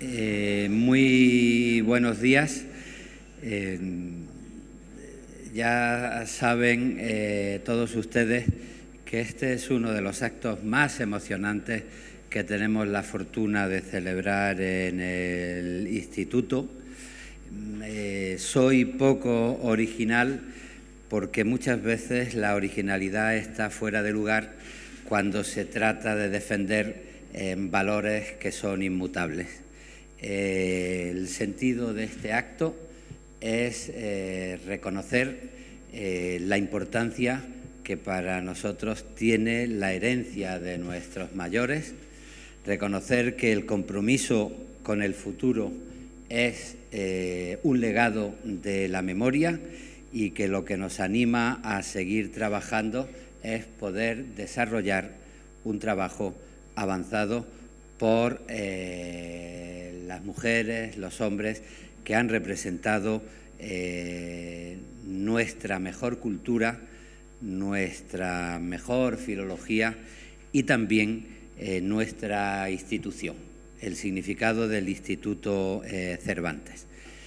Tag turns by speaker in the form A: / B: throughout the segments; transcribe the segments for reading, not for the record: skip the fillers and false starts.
A: Muy buenos días. Ya saben todos ustedes que este es uno de los actos más emocionantes que tenemos la fortuna de celebrar en el Instituto. Soy poco original porque muchas veces la originalidad está fuera de lugar cuando se trata de defender valores que son inmutables. El sentido de este acto es reconocer la importancia que para nosotros tiene la herencia de nuestros mayores, reconocer que el compromiso con el futuro es un legado de la memoria y que lo que nos anima a seguir trabajando es poder desarrollar un trabajo avanzado por las mujeres, los hombres que han representado nuestra mejor cultura, nuestra mejor filología y también nuestra institución, el significado del Instituto Cervantes.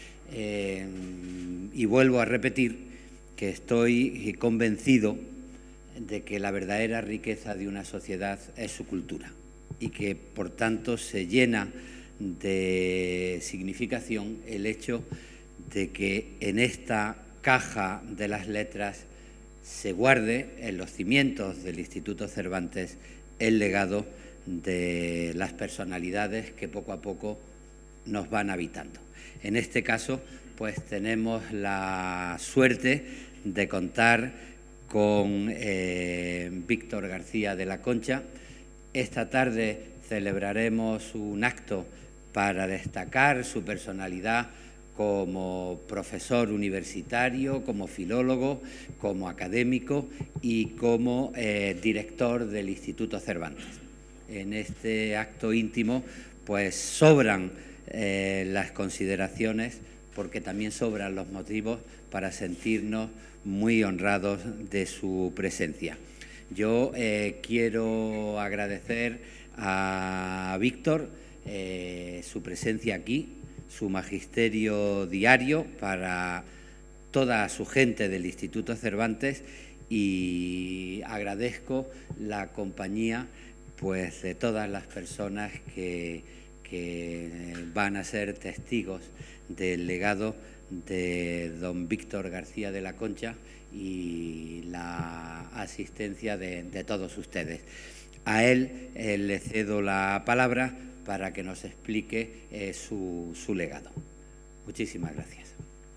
A: Y vuelvo a repetir que estoy convencido de que la verdadera riqueza de una sociedad es su cultura y que, por tanto, se llena de significación el hecho de que en esta caja de las letras se guarde en los cimientos del Instituto Cervantes el legado de las personalidades que poco a poco nos van habitando. En este caso, pues tenemos la suerte de contar con Víctor García de la Concha. Esta tarde celebraremos un acto para destacar su personalidad como profesor universitario, como filólogo, como académico y como director del Instituto Cervantes. En este acto íntimo, pues sobran las consideraciones, porque también sobran los motivos para sentirnos muy honrados de su presencia. Yo quiero agradecer a Víctor su presencia aquí, su magisterio diario para toda su gente del Instituto Cervantes, y agradezco la compañía pues de todas las personas que van a ser testigos del legado de don Víctor García de la Concha y la asistencia de todos ustedes. A él le cedo la palabra para que nos explique su legado. Muchísimas gracias.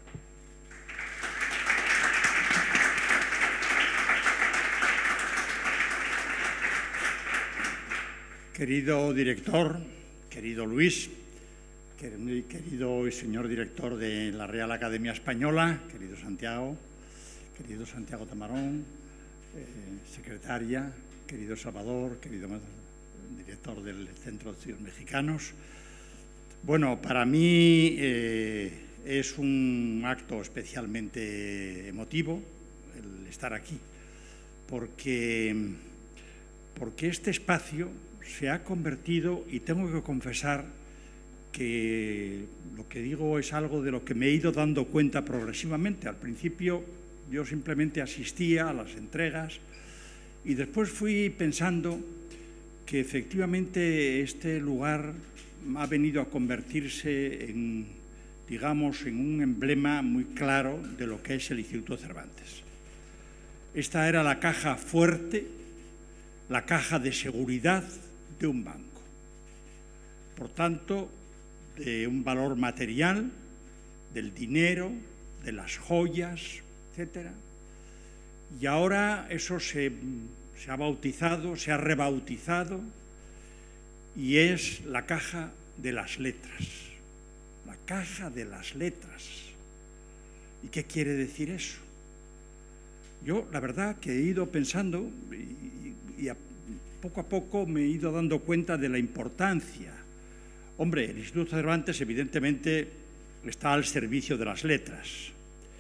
B: Querido director, querido Luis, querido señor director de la Real Academia Española, querido Santiago Tamarón, secretaria, querido Salvador, querido director del Centro de Estudios Mexicanos. Bueno, para mí es un acto especialmente emotivo el estar aquí, porque este espacio se ha convertido, y tengo que confesar que lo que digo es algo de lo que me he ido dando cuenta progresivamente. Al principio yo simplemente asistía a las entregas y después fui pensando que efectivamente este lugar ha venido a convertirse en, digamos, en un emblema muy claro de lo que es el Instituto Cervantes. Esta era la caja fuerte, la caja de seguridad de un banco. Por tanto, de un valor material, del dinero, de las joyas, etc. Y ahora eso se ha bautizado, se ha rebautizado, y es la caja de las letras. La caja de las letras. ¿Y qué quiere decir eso? Yo, la verdad, que he ido pensando y poco a poco me he ido dando cuenta de la importancia. Hombre, el Instituto Cervantes evidentemente está al servicio de las letras,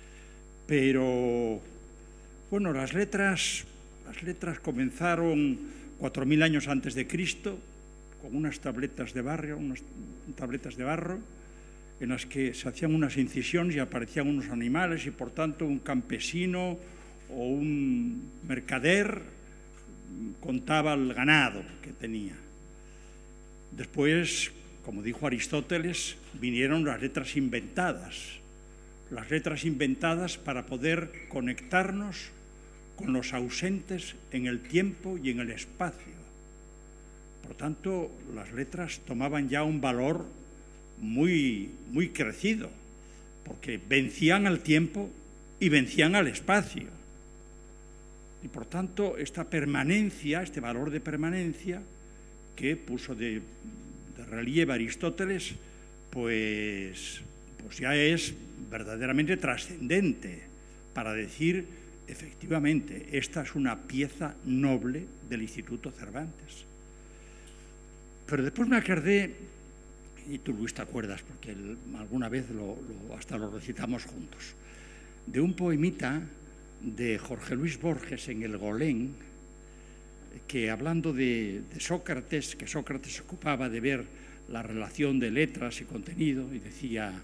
B: pero bueno, las letras comenzaron 4000 años antes de Cristo, con unas tabletas de barro, en las que se hacían unas incisiones y aparecían unos animales y, por tanto, un campesino o un mercader contaba el ganado que tenía. Después, como dijo Aristóteles, vinieron las letras inventadas para poder conectarnos con los ausentes en el tiempo y en el espacio. Por tanto, las letras tomaban ya un valor muy crecido, porque vencían al tiempo y vencían al espacio. Y por tanto, esta permanencia, este valor de permanencia que puso de relieve Aristóteles, pues ya es verdaderamente trascendente para decir, efectivamente, esta es una pieza noble del Instituto Cervantes. Pero después me acordé, y tú, Luis, te acuerdas, porque alguna vez hasta lo recitamos juntos, de un poemita de Jorge Luis Borges en El Golén, que hablando de Sócrates, que Sócrates se ocupaba de ver la relación de letras y contenido, y decía,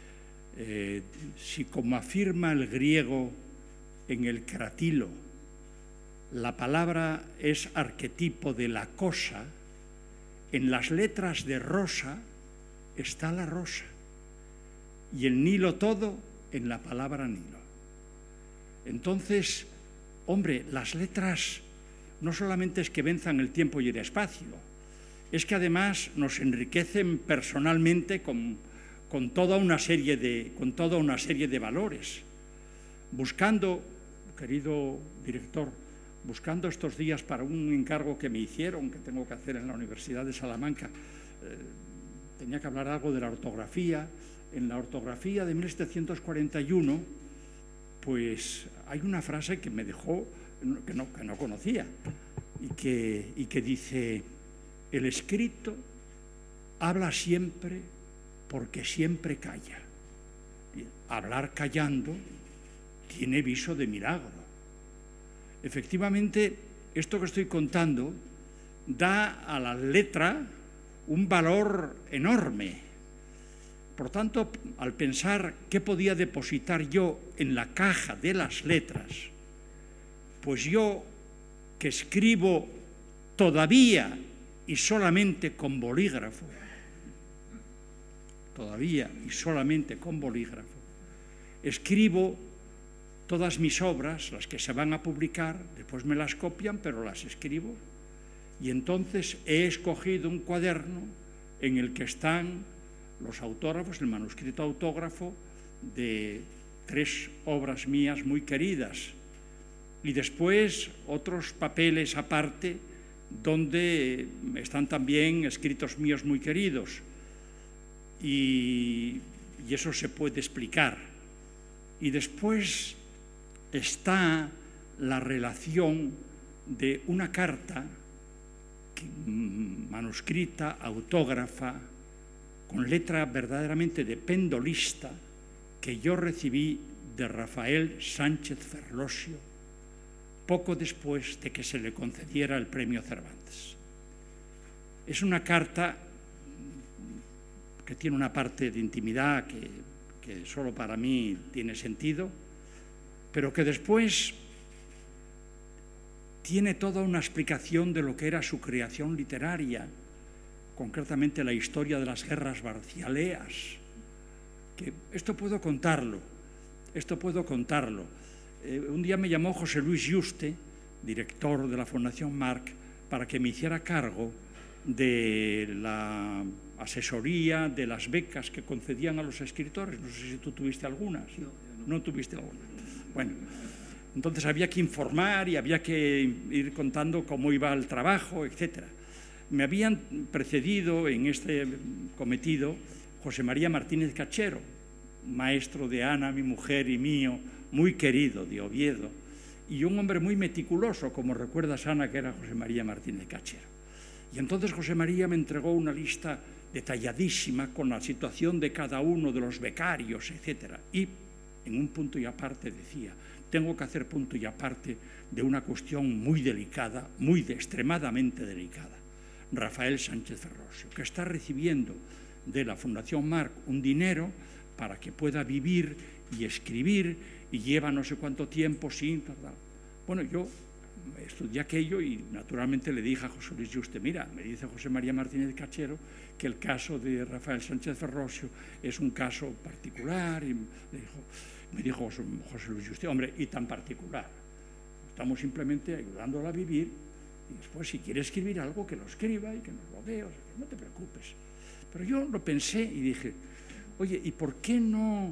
B: si como afirma el griego en el Cratilo, la palabra es arquetipo de la cosa, en las letras de rosa está la rosa, y el Nilo todo en la palabra Nilo. Entonces, hombre, las letras no solamente es que venzan el tiempo y el espacio, es que además nos enriquecen personalmente con toda una serie de valores. Buscando, querido director, buscando estos días para un encargo que me hicieron, que tengo que hacer en la Universidad de Salamanca, tenía que hablar algo de la ortografía. En la ortografía de 1741, pues hay una frase que me dejó, que no conocía, y que dice: el escrito habla siempre porque siempre calla. Hablar callando tiene viso de milagro. Efectivamente, esto que estoy contando da a la letra un valor enorme. Por tanto, al pensar qué podía depositar yo en la caja de las letras, pues yo, que escribo todavía y solamente con bolígrafo, escribo todas mis obras, las que se van a publicar, después me las copian, pero las escribo. Y entonces he escogido un cuaderno en el que están los autógrafos, el manuscrito autógrafo de 3 obras mías muy queridas, y después otros papeles aparte donde están también escritos míos muy queridos, y eso se puede explicar. Y después está la relación de una carta manuscrita, autógrafa, con letra verdaderamente de pendolista, que yo recibí de Rafael Sánchez Ferlosio poco después de que se le concediera el premio Cervantes. Es una carta que tiene una parte de intimidad que solo para mí tiene sentido, pero que después tiene toda una explicación de lo que era su creación literaria, concretamente la historia de las guerras barcialeas. Que esto puedo contarlo. Un día me llamó José Luis Yuste, director de la Fundación Marc, para que me hiciera cargo de la asesoría de las becas que concedían a los escritores. No sé si tú tuviste algunas. No tuviste alguna. Bueno, entonces había que informar y había que ir contando cómo iba el trabajo, etcétera. Me habían precedido en este cometido José María Martínez Cachero, maestro de Ana, mi mujer, y mío, muy querido, de Oviedo, y un hombre muy meticuloso, como recuerdas, Ana, que era José María Martínez Cachero. Y entonces José María me entregó una lista detalladísima con la situación de cada uno de los becarios, etcétera. Y en un punto y aparte decía: tengo que hacer punto y aparte de una cuestión muy delicada, extremadamente delicada. Rafael Sánchez Ferrosio, que está recibiendo de la Fundación Marc un dinero para que pueda vivir y escribir, y lleva no sé cuánto tiempo sin tardar. Bueno, yo estudié aquello y naturalmente le dije a José Luis Yuste, mira, me dice José María Martínez Cachero que el caso de Rafael Sánchez Ferrosio es un caso particular, y me dijo José Luis Yuste, hombre, y tan particular, estamos simplemente ayudándolo a vivir, y después si quiere escribir algo que lo escriba y que nos lo dé, o sea, que no te preocupes. Pero yo lo pensé y dije, oye, ¿y por qué no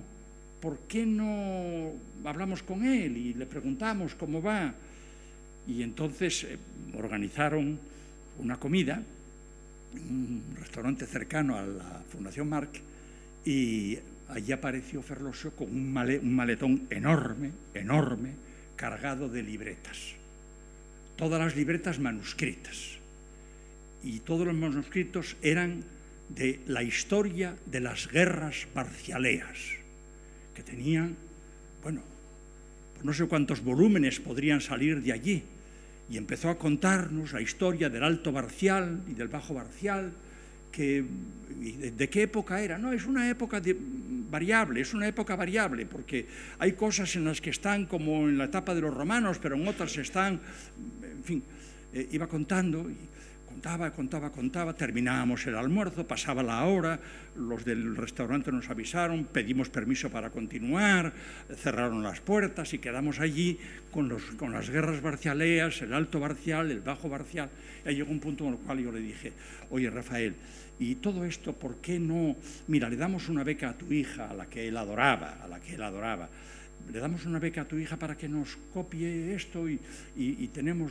B: hablamos con él y le preguntamos cómo va? Y entonces organizaron una comida en un restaurante cercano a la Fundación Marc, y allí apareció Ferrosio con un maletón enorme, enorme, cargado de libretas. Todas las libretas manuscritas. Y todos los manuscritos eran de la historia de las guerras marcialeas, que tenían, bueno, pues no sé cuántos volúmenes podrían salir de allí. Y empezó a contarnos la historia del Alto Barcial y del Bajo Barcial, ¿de qué época era? No, es una época variable, porque hay cosas en las que están como en la etapa de los romanos, pero en otras están, en fin, iba contando, y contaba, terminábamos el almuerzo, pasaba la hora, los del restaurante nos avisaron, pedimos permiso para continuar, cerraron las puertas y quedamos allí con las guerras barcialeas, el Alto Barcial, el Bajo Barcial. Y llegó un punto en el cual yo le dije, oye Rafael, y todo esto, ¿por qué no? Mira, le damos una beca a tu hija, a la que él adoraba, le damos una beca a tu hija para que nos copie esto y tenemos...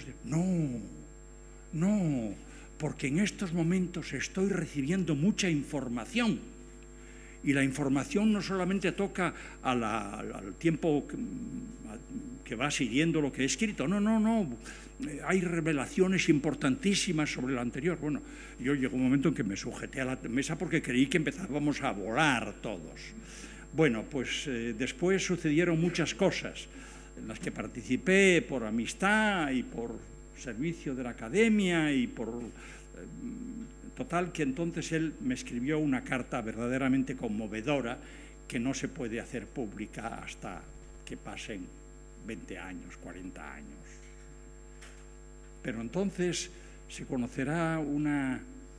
B: No, porque en estos momentos estoy recibiendo mucha información, y la información no solamente toca al tiempo que va siguiendo lo que he escrito, no, hay revelaciones importantísimas sobre lo anterior. Bueno, yo llegó un momento en que me sujeté a la mesa porque creí que empezábamos a volar todos. Bueno, pues después sucedieron muchas cosas en las que participé por amistad y por servicio de la academia y por... Total, que entonces él me escribió una carta verdaderamente conmovedora que no se puede hacer pública hasta que pasen 20 años, 40 años. Pero entonces se conocerá un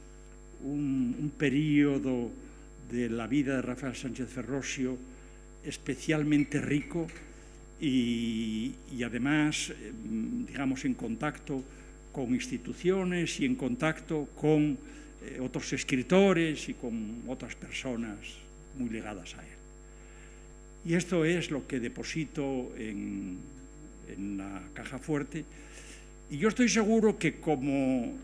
B: periodo de la vida de Rafael Sánchez Ferrosio especialmente rico y además, digamos, en contacto con instituciones y en contacto con otros escritores y con otras personas muy ligadas a él. Y esto es lo que deposito en la caja fuerte. Y yo estoy seguro que como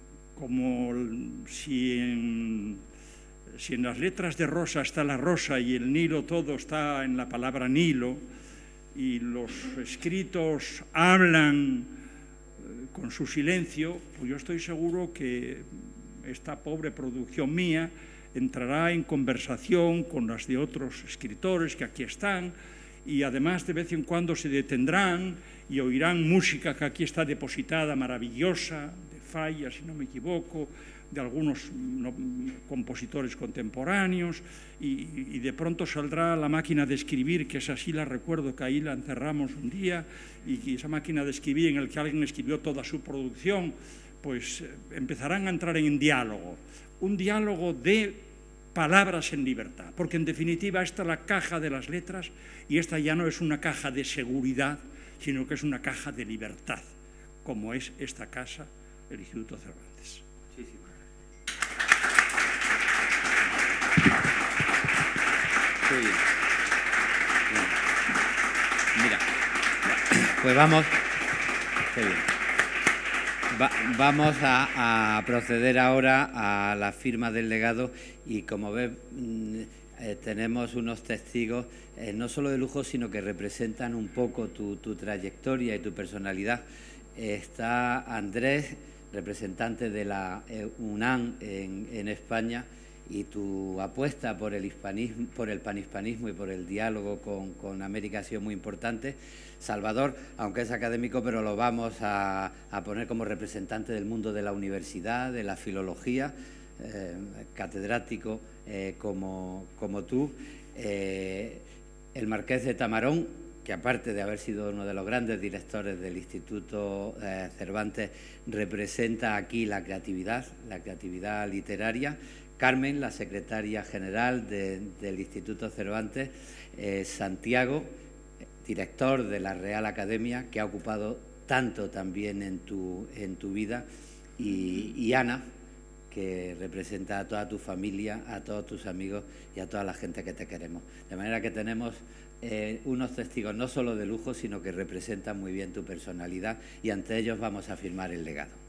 B: si en las letras de Rosa está la rosa y el Nilo todo está en la palabra Nilo, y los escritos hablan con su silencio, pues yo estoy seguro que esta pobre producción mía entrará en conversación con las de otros escritores que aquí están, y además de vez en cuando se detendrán y oirán música que aquí está depositada, maravillosa, de Falla, si no me equivoco, de algunos compositores contemporáneos, y de pronto saldrá la máquina de escribir, que es así, la recuerdo que ahí la encerramos un día, y esa máquina de escribir en la que alguien escribió toda su producción, pues empezarán a entrar en diálogo, un diálogo de palabras en libertad, porque en definitiva esta es la caja de las letras, y esta ya no es una caja de seguridad, sino que es una caja de libertad, como es esta casa, el Instituto Cervantes.
A: Muy bien. Mira, pues vamos. Qué bien. Vamos a proceder ahora a la firma del legado, y como ves tenemos unos testigos no solo de lujo, sino que representan un poco tu trayectoria y tu personalidad. Está Andrés, representante de la UNAM en España, y tu apuesta por el hispanismo, por el panhispanismo y por el diálogo con América ha sido muy importante. Salvador, aunque es académico, pero lo vamos a poner como representante del mundo de la universidad, de la filología, catedrático como tú. El marqués de Tamarón, que aparte de haber sido uno de los grandes directores del Instituto Cervantes, representa aquí la creatividad literaria. Carmen, la secretaria general del Instituto Cervantes. Santiago, director de la Real Academia, que ha ocupado tanto también en tu vida. Y Ana, que representa a toda tu familia, a todos tus amigos y a toda la gente que te queremos. De manera que tenemos unos testigos no solo de lujo, sino que representan muy bien tu personalidad, y ante ellos vamos a firmar el legado.